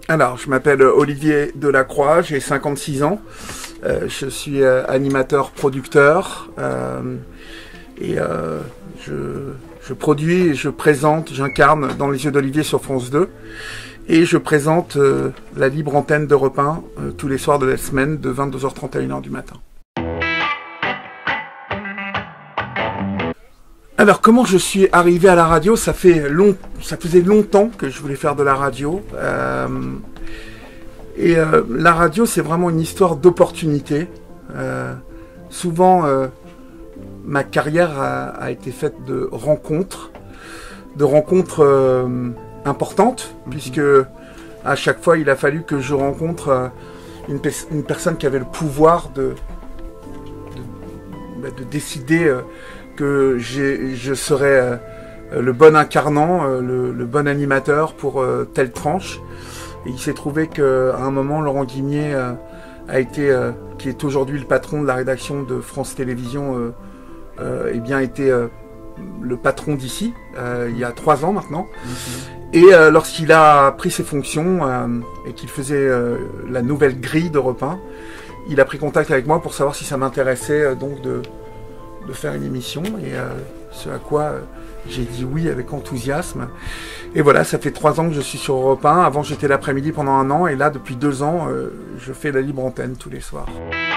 Alors, je m'appelle Olivier Delacroix, j'ai 56 ans. Je suis animateur-producteur et je produis et je présente, j'incarne dans Les Yeux d'Olivier sur France 2 et je présente la libre antenne d'Europe 1 tous les soirs de la semaine de 22h30 à 1h du matin. Alors, comment je suis arrivé à la radio? Ça faisait longtemps que je voulais faire de la radio. La radio, c'est vraiment une histoire d'opportunité. Souvent, ma carrière a été faite de rencontres importantes, puisque à chaque fois, il a fallu que je rencontre une personne qui avait le pouvoir de décider que je serais le bon incarnant, le bon animateur pour telle tranche. Et il s'est trouvé qu'à un moment, Laurent Guimier qui est aujourd'hui le patron de la rédaction de France Télévisions, était le patron d'ici, il y a 3 ans maintenant. Et lorsqu'il a pris ses fonctions et qu'il faisait la nouvelle grille d'Europe 1, il a pris contact avec moi pour savoir si ça m'intéressait donc de faire une émission, et ce à quoi j'ai dit oui avec enthousiasme. Et voilà, ça fait 3 ans que je suis sur Europe 1. Avant, j'étais l'après-midi pendant 1 an, et là, depuis 2 ans, je fais la libre antenne tous les soirs.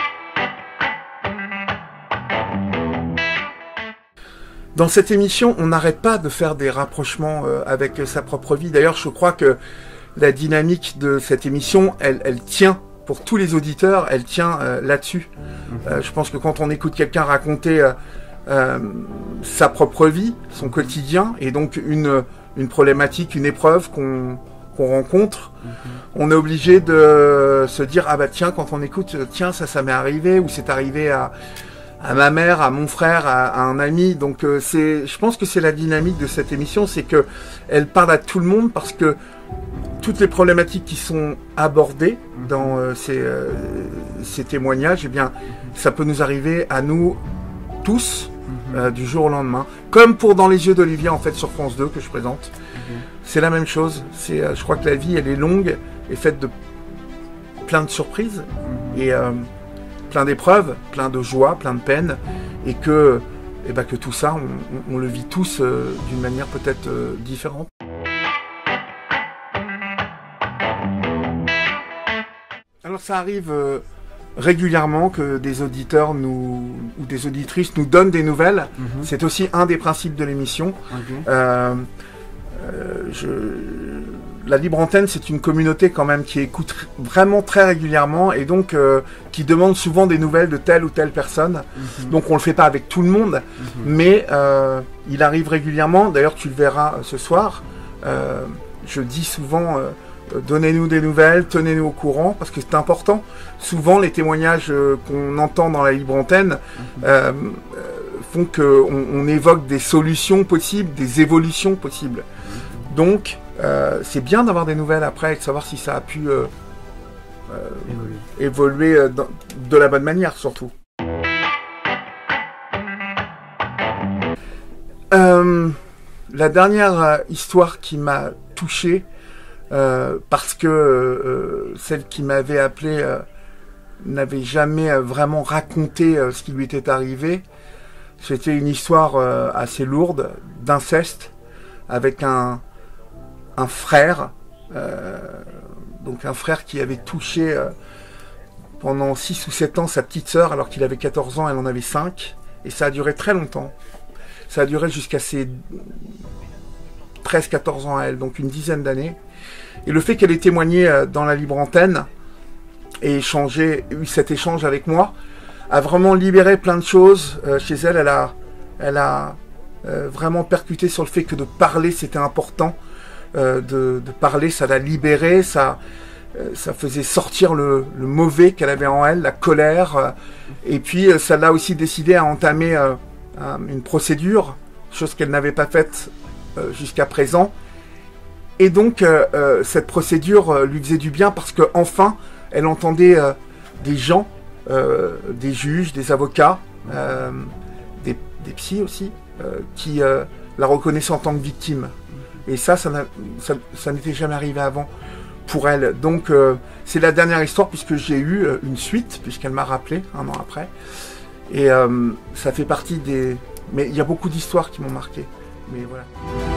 Dans cette émission, on n'arrête pas de faire des rapprochements avec sa propre vie. D'ailleurs, je crois que la dynamique de cette émission, elle tient. Pour tous les auditeurs, elle tient là-dessus. Je pense que quand on écoute quelqu'un raconter sa propre vie, son quotidien, et donc une problématique, une épreuve qu'on rencontre, on est obligé de se dire, ah bah tiens, quand on écoute, tiens, ça m'est arrivé, ou c'est arrivé à ma mère, à mon frère, à un ami. Donc je pense que c'est la dynamique de cette émission, c'est que elle parle à tout le monde, parce que toutes les problématiques qui sont abordées dans ces témoignages, eh bien, ça peut nous arriver à nous tous du jour au lendemain. Comme pour Dans les Yeux d'Olivier, en fait, sur France 2, que je présente. C'est la même chose. Je crois que la vie, elle est longue et faite de plein de surprises et plein d'épreuves, plein de joie, plein de peines, et que tout ça, on le vit tous d'une manière peut-être différente. Alors ça arrive régulièrement que des auditeurs ou des auditrices nous donnent des nouvelles. C'est aussi un des principes de l'émission. La libre antenne, c'est une communauté quand même qui écoute vraiment très régulièrement, et donc qui demande souvent des nouvelles de telle ou telle personne. Donc on le fait pas avec tout le monde, mais il arrive régulièrement. D'ailleurs, tu le verras ce soir. Je dis souvent... donnez-nous des nouvelles, tenez-nous au courant, parce que c'est important. Souvent, les témoignages qu'on entend dans la libre antenne font qu'on évoque des solutions possibles, des évolutions possibles. Donc, c'est bien d'avoir des nouvelles après et de savoir si ça a pu évoluer de la bonne manière, surtout. La dernière histoire qui m'a touché, parce que celle qui m'avait appelé n'avait jamais vraiment raconté ce qui lui était arrivé. C'était une histoire assez lourde d'inceste avec un frère, donc un frère qui avait touché pendant 6 ou 7 ans sa petite sœur alors qu'il avait 14 ans, elle en avait 5, et ça a duré très longtemps. Ça a duré jusqu'à ses 13-14 ans à elle, donc une dizaine d'années. Et le fait qu'elle ait témoigné dans la libre antenne et eu cet échange avec moi a vraiment libéré plein de choses chez elle. Elle a vraiment percuté sur le fait que de parler, c'était important. De parler, ça l'a libérée, ça faisait sortir le mauvais qu'elle avait en elle, la colère. Et puis, ça l'a aussi décidé à entamer une procédure, chose qu'elle n'avait pas faite jusqu'à présent. Et donc, cette procédure lui faisait du bien, parce qu'enfin, elle entendait des gens, des juges, des avocats, des psys aussi, qui la reconnaissaient en tant que victime. Et ça n'était jamais arrivé avant. pour elle. Donc c'est la dernière histoire puisque j'ai eu une suite, puisqu'elle m'a rappelé un an après. Et ça fait partie des... Mais il y a beaucoup d'histoires qui m'ont marqué. Mais voilà.